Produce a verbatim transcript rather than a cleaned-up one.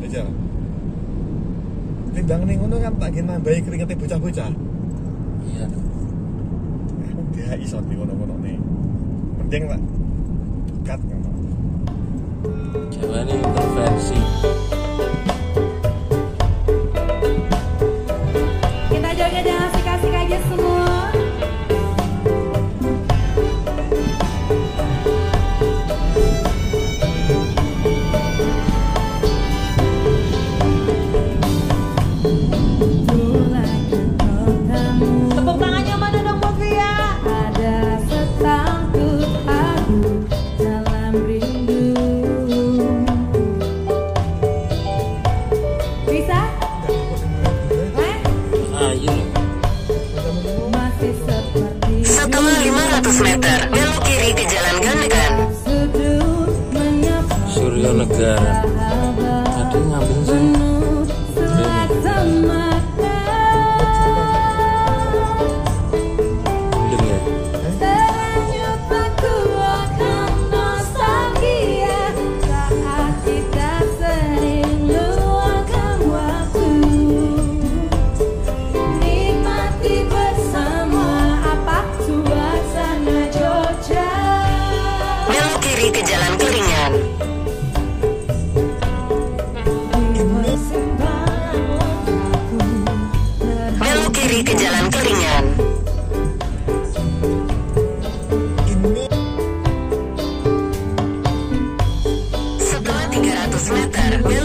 aja. Timbang ning ngono kan tak nambahi keringete bocah-bocah. Iya. Dia iso di ngono-ngono nih. Mending tak cut ngono. Jawabannya intervensi. Kita joget dan asik-asik aja semua. Tepuk tangannya mana dong Mufia? Ada setangkup aku dalam rindu. Bisa? Eh? Ayo. Masih seperti Setelah lima ratus meter, belok kiri ke Jalan Gandekan. sudut menyapa Suryo Negara. Tadi ngambil sih. Gendeng ya. Teranyut aku akan nostalgia saat kita sering luangkan waktu, nikmati bersama apa suasana Jogja. Belok kiri ke Jalan Kuringan. Belok kiri ke Jalan Kuringan. Setelah tiga ratus meter,